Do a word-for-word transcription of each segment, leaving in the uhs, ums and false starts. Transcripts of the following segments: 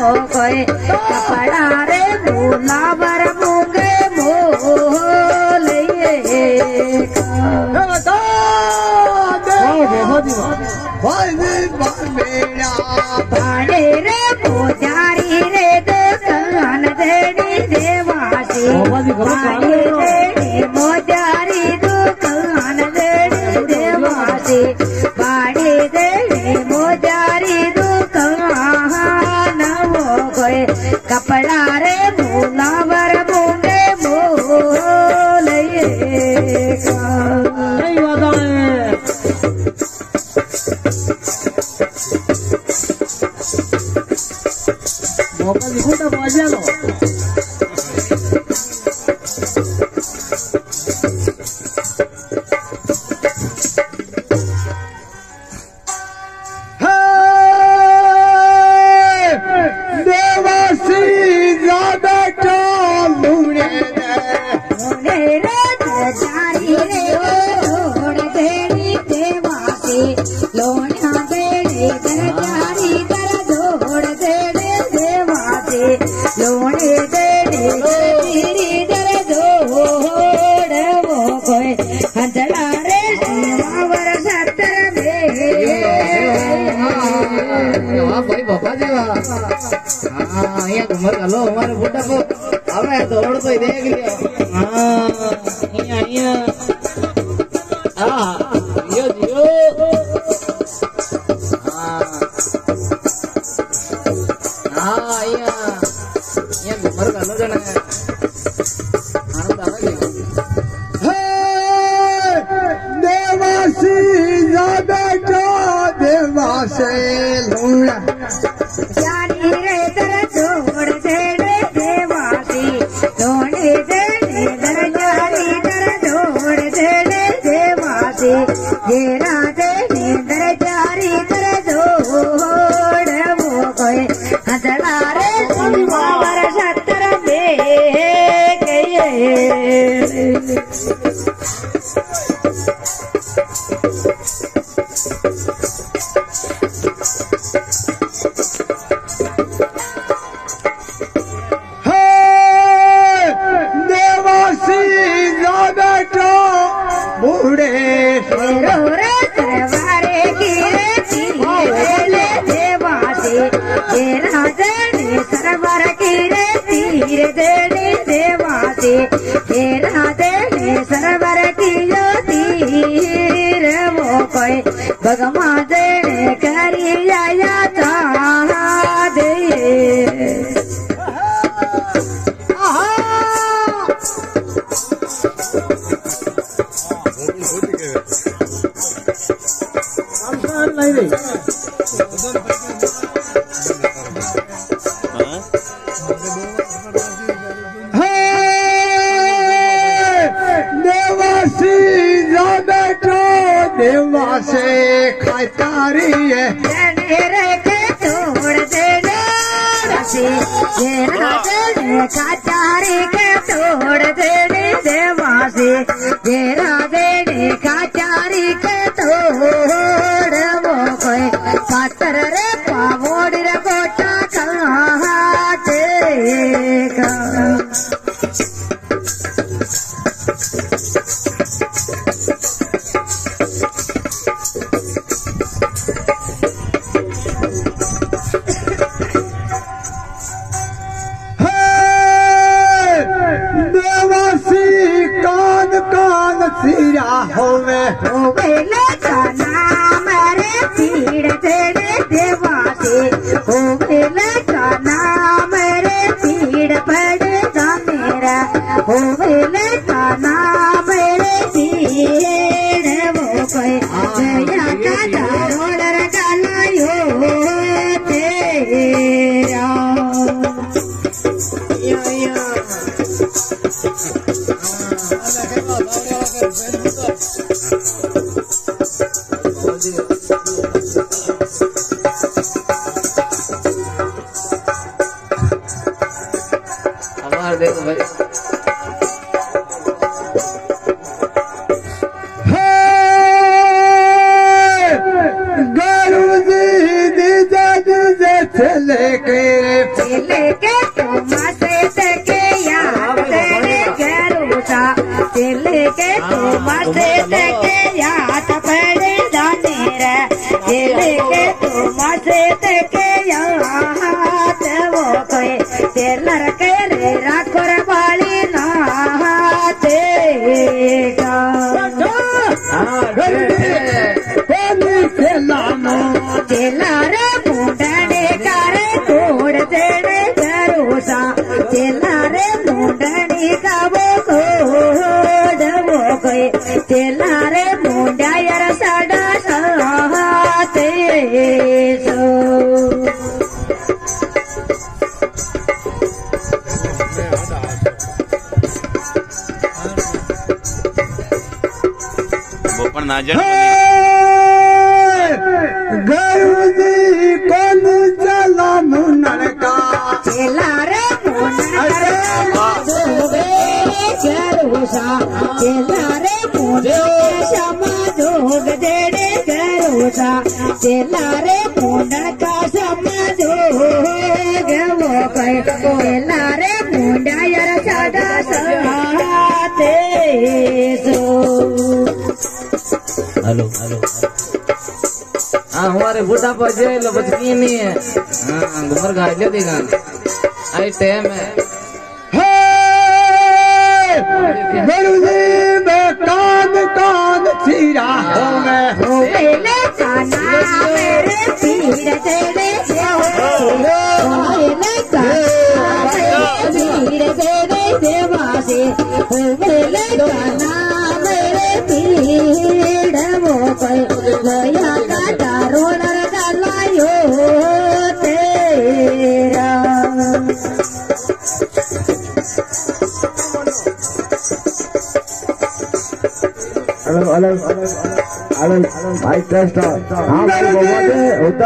वो कोई कपड़ा रे भूलावर मूंगे मोले पाड़े रे पुजारी रे दुकान देड़ी देवासी पाड़े रे पुजारी दुकान देड़ी देवासी पाड़े रे पुजारी दुकान वो कोई कपड़ा रे भूलावर मूंगे मोले मौका दिखो तो बाजा लो देवासी ज्यादा लूने लूने रे जारी रे छोड़ देनी देवासी लोना देनी जारी कर छोड़ देनी देवासी लोने देनी तेरी दर जोड़ वो कोई हंसला रे शिवावर सत्तर में भाई बाबा जी हाँ यहाँ घूमर का लो हमारे बुढ़ा को हमें दौड़ तो देख लिया हाँ यहाँ यहाँ हाँ जियो जियो हाँ हाँ यहाँ यहाँ घूमर का लो जाना है आनंद आ गया देवासी ज्यादा देवासी लूना जानी रे दर छोड़ देने देवासी लोने देने दर जारी दर छोड़ देने देवासी जेरा देने दर जारी दर छोड़ वो कोई हंसला रे शिवावर सत्तर में गए सरवर की रे तीर देने देवासी तेरा देने सरवर की जो तीर वो कोई भगवा देने करी जाया चाह दे देवासे खातारी है रे के तोड़ देने रसी ये राधे खातारी के तोड़ देने देवासी ये राधे खातारी के तोड़ वो कोई पातर रे पावोड़ रे गोटा कहाँ देगा सिरा होवे होवे लगा नाम रे तीर तेरे देवासी होवे लगा नाम रे तीर पड़ेगा मेरा होवे लगा नाम रे तीर वो कोई जया का दारोड़ गाना यो तेरा या या हमारे देखो भाई गरु जी दीजा दीजे चले के लेके तुम से के याद तेरे गरूसा लेके तुम से के याद पड़े जाने रे लेके तुम से के याद वो कोई तेलर के रे राखोर वाली नाते चेलार मुंडने करे तोड़ देने भरोसा चेलार मुंडने का वो कोड वो कोई चेलार मुंडा यार साडा साते सो वो पण नाजर गरुजी कौन चला मुनका चेलार मुंडा गरुसा चेलार मुंडे क्षमा जोग देने गरुसा चेलार मुंडन का क्षमा जोग वो कोई चेलार मुंडा यार साडा साते सो हेलो हेलो हाँ हमारे बूढ़ा पर जेल बचकी नहीं है हाँ घुमर घाट ले देगा आई टाइम है गरुजी में कान कान चीरा हो मैं हो मेले काना मेरे पीर तेरे हो मेले काना मेरे पीर तेरे देवा से हो मेले काना मेरे पीर वो कोई गया का दारो लगा लायो तेरा अलग अलग अलग अलग भाई टेस्ट हम होता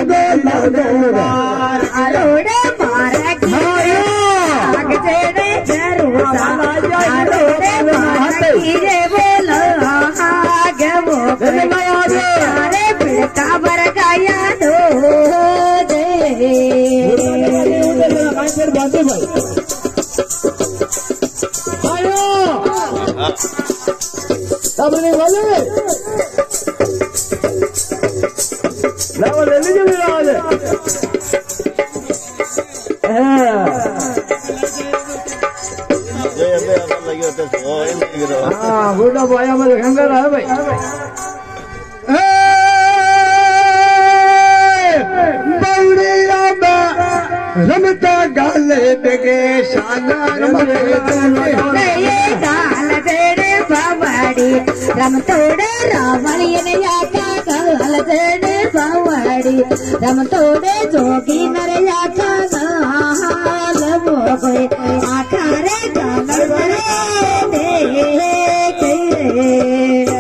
अरोड़े मारा आग तेरे जरूसा अरोड़े मारा कीरे बोलो आग वो अरे पिड़का बर गाया दो दे अपने वाले ले लीजिए मेरा आज हाँ बूढ़ा बोया में खंगर है भाई बउड़िया में रमता गाले बेगे शानदार गाल तेरे बावड़ी रम तोड़े रावणी ने याका गाल तेरे बावड़ी रम तोड़े जोगी नर याका गाल वो कोई आखारे गाल तेरे देखे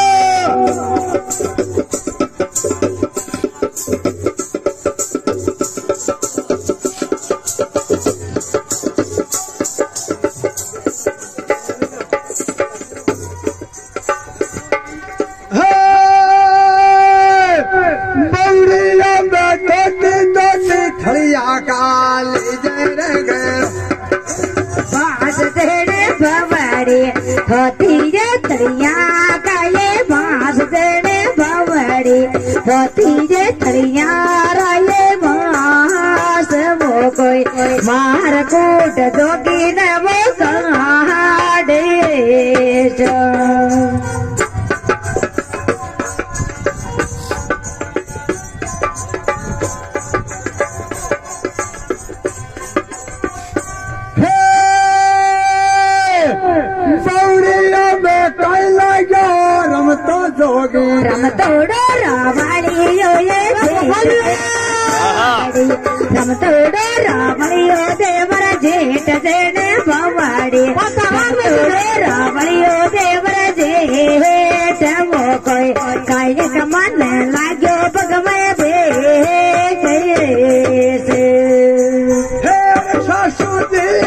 होती जे तरिया का ये बांस देने भवड़ी होती जे तरिया ये बांस वो कोई मार कूट जोगी न वो कहाँ दे जो रम तोड़ो रावणी यो ये रम तोड़ो रावणी यो देवर जेठ देने भवाड़ी रम तोड़ो रावणी यो देवर जेठ वो कोई काय कमान लाग्यो भगवे दे सासू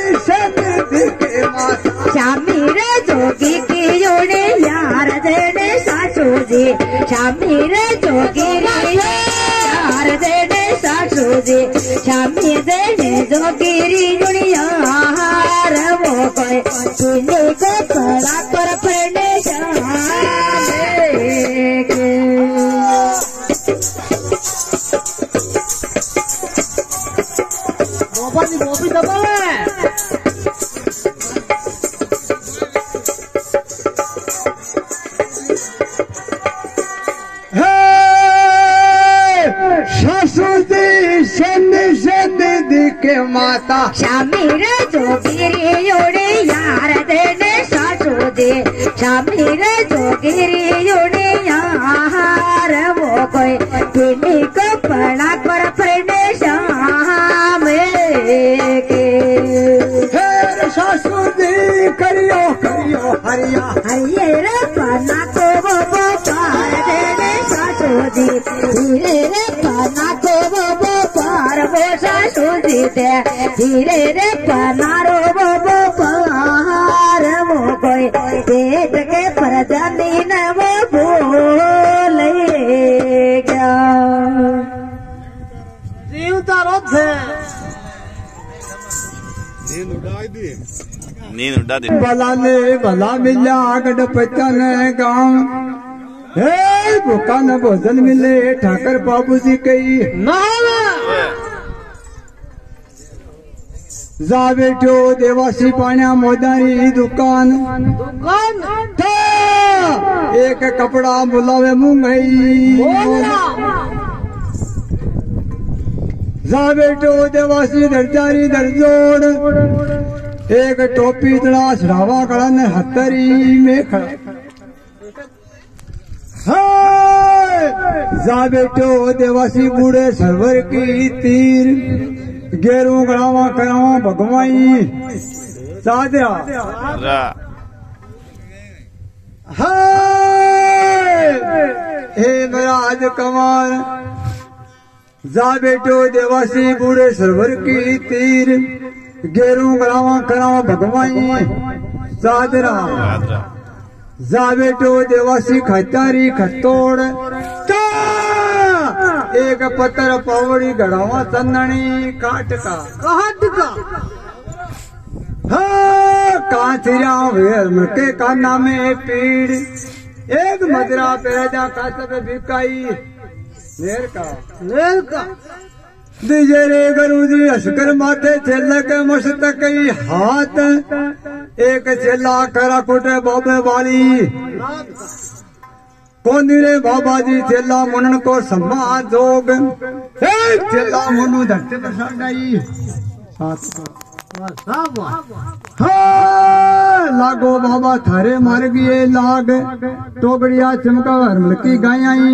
श्यामी रे जोगी की जोड़े यार देने सासू जी श्यामी रे जोगी रे यार देने सासू जी श्यामी देने जोगिरी जुड़ियार वो कोई किन्नी को पड़ा कर पड़ने जाने मोपा जी मोपी दबा है के माता शामिर जोगिरी जोड़े यार देने सासू दे शामिर जोगिरी जोड़े यार वो कोई किन्नी को पड़ा कर पड़ने शाम के सासू दी करियो करियो हरिया हरिये रे पन्ना को वो पार देने सासू दी धीरे रे पन्ना को वो पार वो सासू दी दे धीरे रे पन्ना रो वो पार वो कोई पेट के प्रजानी न वो बोलेगा जीव तारो थे नींद उड़ा दी भला ने भला मिला गढ़ पचन गाँव हे भूखा न भोजन मिले ठाकर बाबू जी कही ना जा बेटो देवासी पाण्या मोदारी दुकान दुकान था एक कपड़ा बुलावे मुंगई जा बेटो देवासी दर्जारी दर्जोड़ एक टोपी तड़ा सरावा कड़न हथरी में खड़ा जा बेटो देवासी बूढ़े सरवर की तीर गेरू गड़ावा करावा भगवाई सादरा हे महाराज कमार जा बेटो देवासी बूढ़े सरवर की तीर गेरू गड़ावा करावा भगवाई सादरा जा बेटो देवासी खतारी खतोड़ एक पत्थर पावड़ी गड़ावा चंदनी काट का काट का कांचरिया के काना में पीड़ एक मदरा पे राजा कांच पे बिकाई नेर का नेर का दीजे रे गुरु जी हंसकर माथे चेला के मस्तक हाथ एक चेला करा कोटे बाबे वाली कोनी रे बाबा जी चेला मुनन को सम्मा जोग चेला मुनु धरती पर साई लागो बाबा थारे मार गए लाग टोकड़िया चमका हरमल की गायाई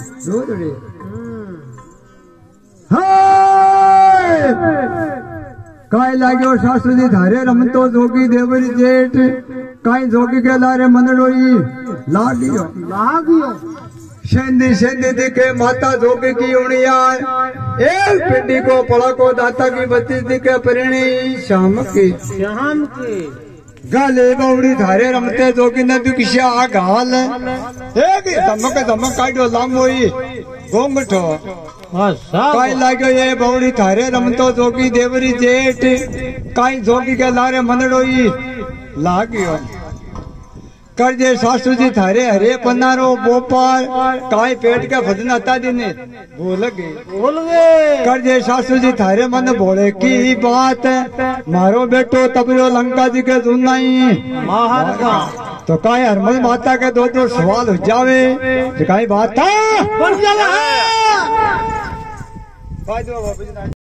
काय लाग्यो सासू जी धारे रमतो जोगी देवरी जेठ काई जोगी के लारे मनडोई लागियो लागियो शेंदी शेंदी दिखे माता जोगी की उड़ियार एक पिंडी को पड़ा को दाता की बत्ती दिखे परिणी शाम की शाम की गाले बौड़ी धारे रमते जोगी न दुखिया गाल एक धमक धमक काटो लामोई गोंगठो काई लाग्यो ये बौड़ी थारे रमतो जोगी देवरी जेठ काई जोगी के लारे मनडोई लाग्यो करजे सासू जी थारे हरे पन्नारो बोपार काई पेट के भजन हता दिने भूल गए भूल गए करजे सासू जी थारे मन भोले की बात मारो बेटो तबरो लंका जी के सुनाई महान का तो काई हरमल माता के दो दो सवाल हो जावे तो काई बात था बन जाला